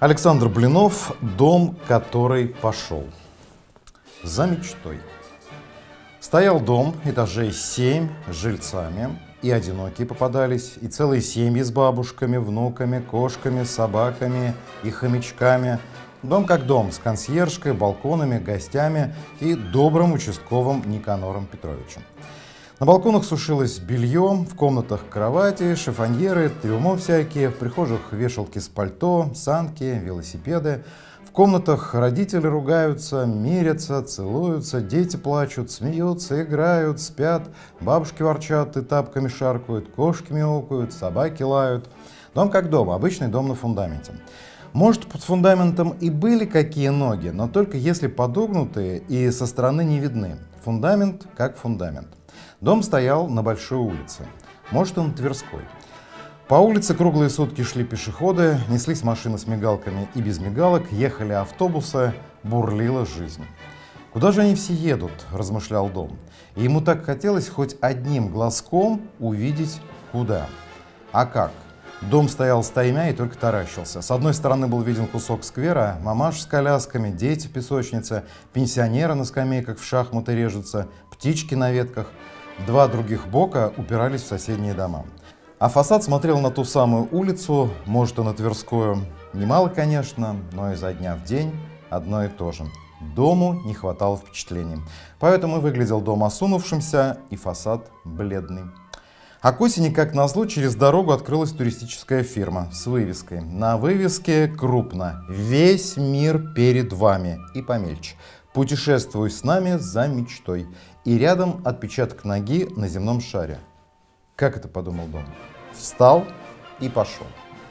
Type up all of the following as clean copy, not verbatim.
Александр Блинов «Дом, который пошел». За мечтой. Стоял дом этажей 7 с жильцами, и одинокие попадались, и целые семьи с бабушками, внуками, кошками, собаками и хомячками. Дом как дом, с консьержкой, балконами, гостями и добрым участковым Никанором Петровичем. На балконах сушилось белье, в комнатах кровати, шифоньеры, трюмо всякие, в прихожих вешалки с пальто, санки, велосипеды. В комнатах родители ругаются, мирятся, целуются, дети плачут, смеются, играют, спят, бабушки ворчат и тапками шаркают, кошки мяукают, собаки лают. Дом как дом, обычный дом на фундаменте. Может, под фундаментом и были какие ноги, но только если подогнутые и со стороны не видны. Фундамент как фундамент. Дом стоял на большой улице, может, и на Тверской. По улице круглые сутки шли пешеходы, неслись машины с мигалками и без мигалок, ехали автобусы, бурлила жизнь. «Куда же они все едут?» – размышлял Дом. И ему так хотелось хоть одним глазком увидеть, куда. А как? Дом стоял стаймя и только таращился. С одной стороны был виден кусок сквера, мамаш с колясками, дети в песочнице, пенсионеры на скамейках в шахматы режутся, птички на ветках. Два других бока упирались в соседние дома. А фасад смотрел на ту самую улицу, может, и на Тверскую. Немало, конечно, но изо дня в день одно и то же. Дому не хватало впечатлений. Поэтому и выглядел дом осунувшимся и фасад бледный. А к осени, как назло, через дорогу открылась туристическая фирма с вывеской. На вывеске крупно: «Весь мир перед вами» и помельче: «Путешествуй с нами за мечтой». И рядом отпечаток ноги на земном шаре. Как это, подумал Дом? Встал и пошел.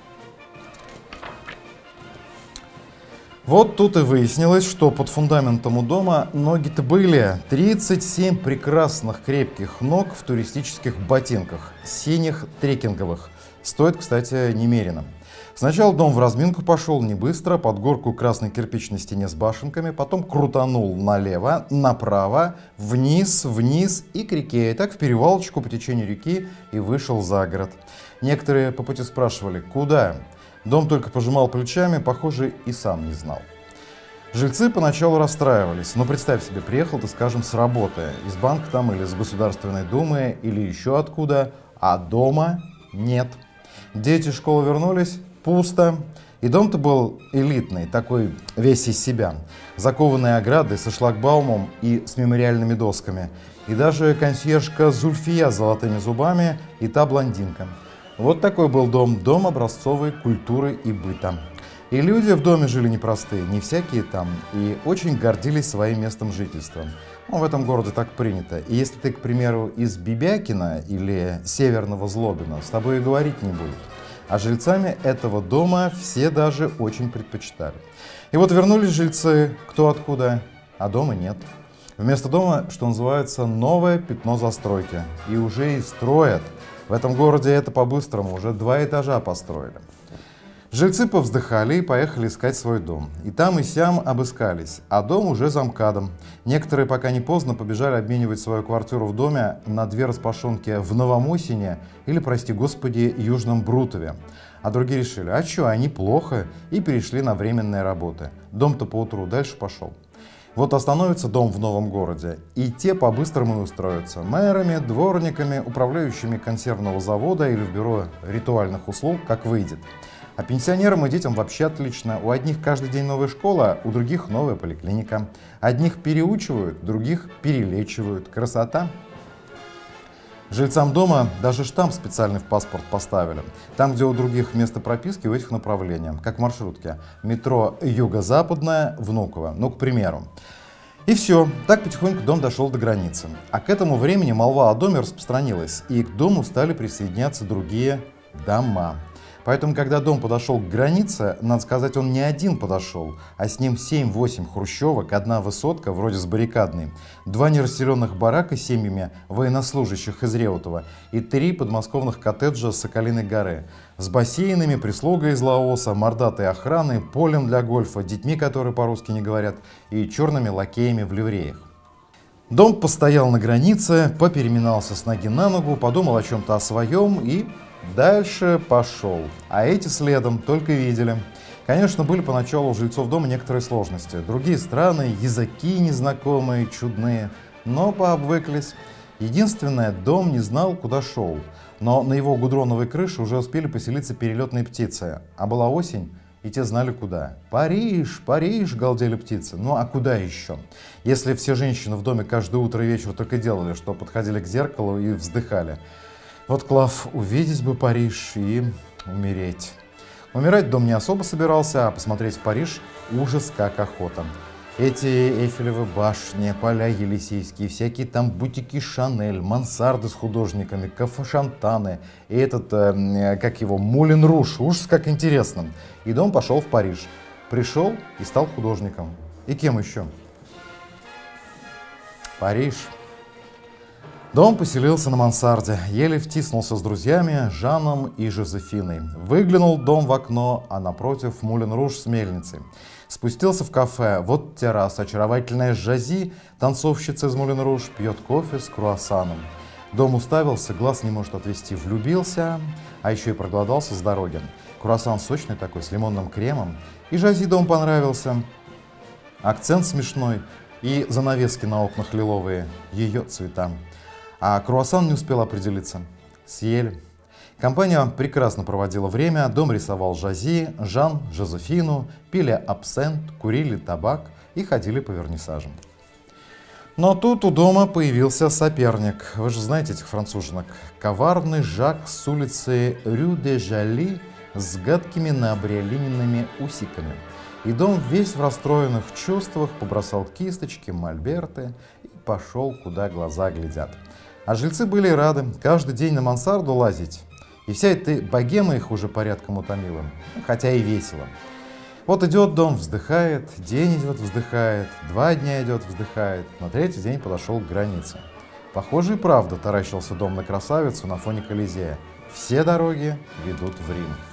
Вот тут и выяснилось, что под фундаментом у дома ноги-то были. 37 прекрасных крепких ног в туристических ботинках, синих трекинговых. Стоит, кстати, немерено. Сначала Дом в разминку пошел не быстро, под горку красной кирпичной стене с башенками, потом крутанул налево, направо, вниз, вниз и к реке. И так в перевалочку по течению реки и вышел за город. Некоторые по пути спрашивали, куда? Дом только пожимал плечами, похоже, и сам не знал. Жильцы поначалу расстраивались. Но представь себе, приехал ты, скажем, с работы, из банка там или с Государственной Думы, или еще откуда, а дома нет. Дети из школы вернулись, пусто. И дом-то был элитный, такой весь из себя. Закованные оградой со шлагбаумом и с мемориальными досками. И даже консьержка Зульфия с золотыми зубами и та блондинка. Вот такой был дом, дом образцовой культуры и быта. И люди в доме жили непростые, не всякие там, и очень гордились своим местом жительства. Ну, в этом городе так принято. И если ты, к примеру, из Бибякина или Северного Злобина, с тобой и говорить не будут. А жильцами этого дома все даже очень предпочитали. И вот вернулись жильцы, кто откуда, а дома нет. Вместо дома, что называется, новое пятно застройки. И уже и строят. В этом городе это по-быстрому, уже 2 этажа построили. Жильцы повздыхали и поехали искать свой дом. И там, и сям обыскались, а дом уже за МКАДом. Некоторые, пока не поздно, побежали обменивать свою квартиру в доме на 2 распашонки в Новомосине или, прости господи, Южном Брутове. А другие решили, а что, они плохо, и перешли на временные работы. Дом-то поутру дальше пошел. Вот остановится дом в новом городе, и те по-быстрому и устроятся мэрами, дворниками, управляющими консервного завода или в бюро ритуальных услуг, как выйдет. А пенсионерам и детям вообще отлично. У одних каждый день новая школа, у других новая поликлиника. Одних переучивают, других перелечивают. Красота! Жильцам дома даже штамп специальный в паспорт поставили. Там, где у других место прописки, у этих направления, как в маршрутке. Метро Юго-Западное, Внуково, ну, к примеру. И все, так потихоньку дом дошел до границы. А к этому времени молва о доме распространилась, и к дому стали присоединяться другие дома. Поэтому, когда дом подошел к границе, надо сказать, он не один подошел, а с ним 7-8 хрущевок, 1 высотка, вроде с баррикадной, 2 нерасселенных барака с семьями военнослужащих из Реутова и 3 подмосковных коттеджа с Соколиной горы, с бассейнами, прислугой из Лаоса, мордатой охраной, полем для гольфа, детьми, которые по-русски не говорят, и черными лакеями в ливреях. Дом постоял на границе, попереминался с ноги на ногу, подумал о чем-то о своем и дальше пошел. А эти следом только видели. Конечно, были поначалу у жильцов дома некоторые сложности. Другие страны, языки незнакомые, чудные, но пообвыклись. Единственное, дом не знал, куда шел. Но на его гудроновой крыше уже успели поселиться перелетные птицы. А была осень, и те знали куда. «Париж, Париж!» — галдели птицы. Ну а куда еще? Если все женщины в доме каждое утро и вечер только делали, что подходили к зеркалу и вздыхали. Вот, Клав, увидеть бы Париж и умереть. Умирать дом не особо собирался, а посмотреть в Париж — ужас как охота. Эти Эйфелевы башни, поля Елисейские, всякие там бутики Шанель, мансарды с художниками, кафе Шантаны, и этот, как его, Мулен Руж, ужас как интересно. И дом пошел в Париж. Пришел и стал художником. И кем еще? Париж. Дом поселился на мансарде, еле втиснулся с друзьями Жаном и Жозефиной. Выглянул дом в окно, а напротив Мулен Руж с мельницей. Спустился в кафе, вот терраса, очаровательная Жази, танцовщица из Мулен Руж, пьет кофе с круассаном. Дом уставился, глаз не может отвести, влюбился, а еще и проголодался с дороги. Круассан сочный такой, с лимонным кремом. И Жази дом понравился. Акцент смешной и занавески на окнах лиловые, ее цвета. А круассан не успел определиться. Съели. Компания прекрасно проводила время, дом рисовал Жази, Жан, Жозефину, пили абсент, курили табак и ходили по вернисажам. Но тут у дома появился соперник. Вы же знаете этих француженок. Коварный Жак с улицы Рю-де-Жали с гадкими набриолиненными усиками. И дом весь в расстроенных чувствах побросал кисточки, мольберты и пошел, куда глаза глядят. А жильцы были рады каждый день на мансарду лазить. И вся эта богема их уже порядком утомила, хотя и весело. Вот идет дом, вздыхает, день идет, вздыхает, 2 дня идет, вздыхает, на 3-й день подошел к границе. Похоже и правда таращился дом на красавицу на фоне Колизея. Все дороги ведут в Рим.